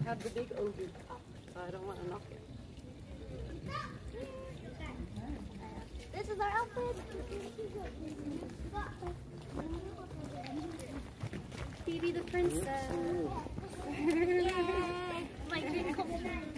have the big ogre cup, so I don't want to knock it. This is our outfit. Phoebe the princess. Yay!